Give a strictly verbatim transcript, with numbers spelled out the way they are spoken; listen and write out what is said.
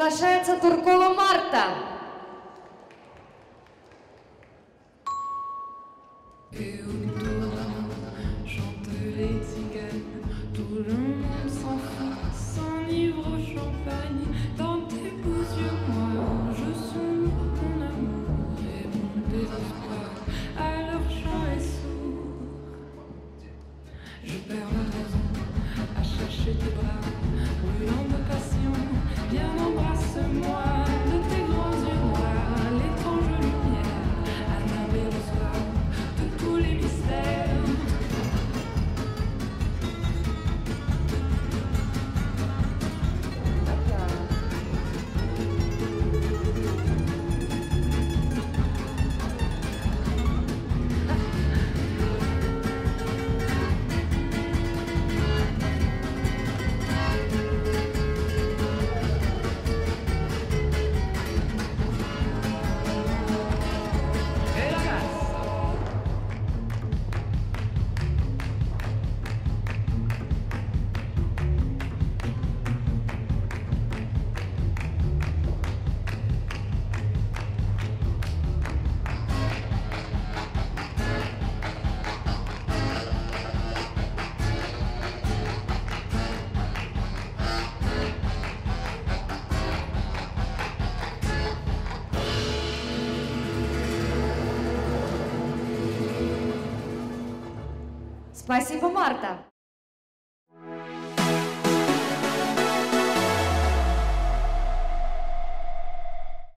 Приглашается Туркова Марта. Et autour chantent les tziganes, tout le monde s'en fout, s'enivre au champagne. Dans tes beaux yeux, moi, je sonde ton amour et mon désespoir. Alors chant est sourd, je perds la raison à chercher tes bras, brûlant de passion. Viens embrasse-moi de tes grands yeux noirs, l'étrange lumière à nimber le soir de tous les mystères. Спасибо, Марта.